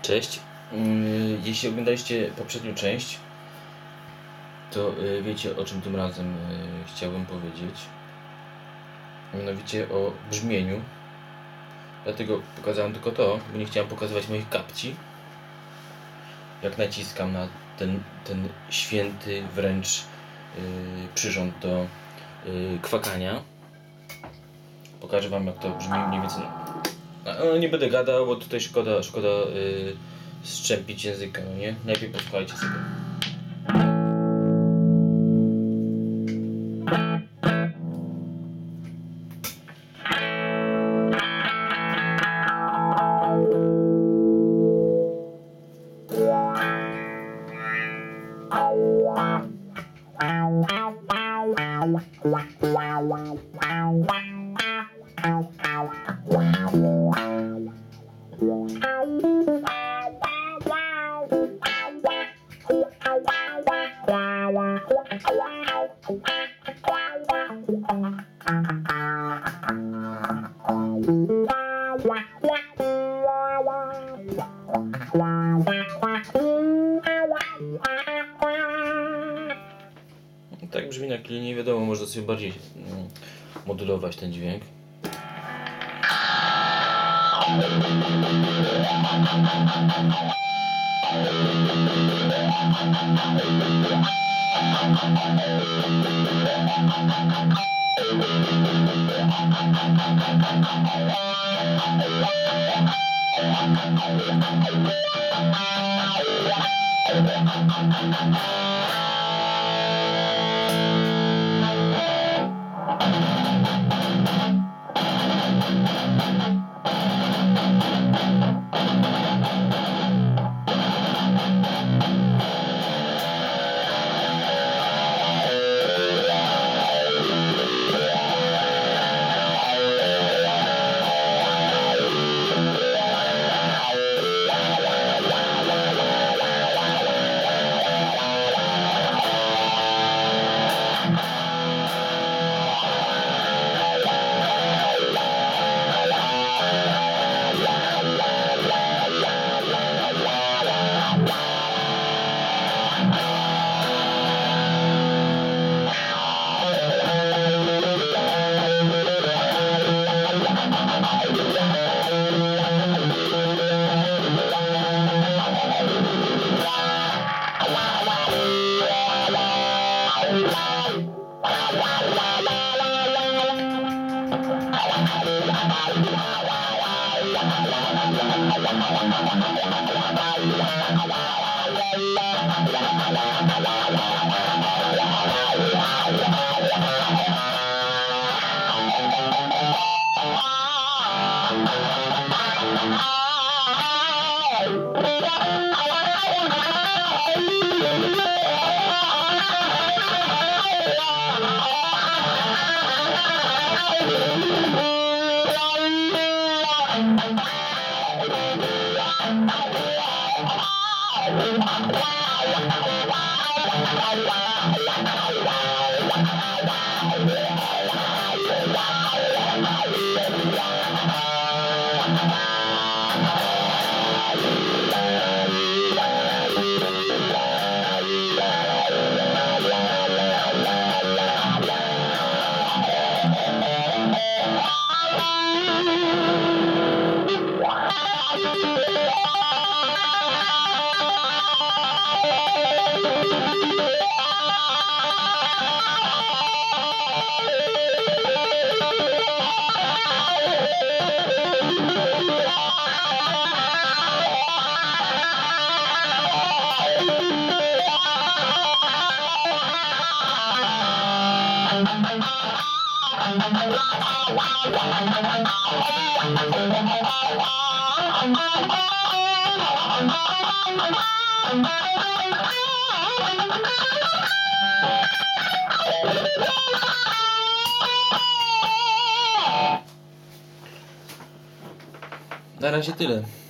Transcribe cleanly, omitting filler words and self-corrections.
Cześć. Jeśli oglądaliście poprzednią część, to wiecie, o czym tym razem chciałbym powiedzieć. Mianowicie o brzmieniu. Dlatego pokazałem tylko to, bo nie chciałem pokazywać moich kapci. Jak naciskam na ten święty wręcz przyrząd do kwakania. Pokażę wam, jak to brzmi mniej więcej. No, nie będę gadał, bo tutaj szkoda strzępić języka, no nie? Najpierw posłuchajcie sobie. Tak brzmi na klinie, wiadomo, można sobie bardziej modulować ten dźwięk. Na razie tyle.